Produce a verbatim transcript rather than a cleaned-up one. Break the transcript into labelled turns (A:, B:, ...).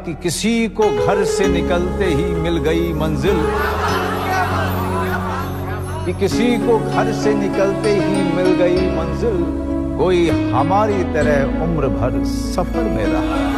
A: कि किसी को घर से निकलते ही मिल गई मंजिल, कि किसी को घर से निकलते ही मिल गई मंजिल, कोई हमारी तरह उम्र भर सफर में रहा।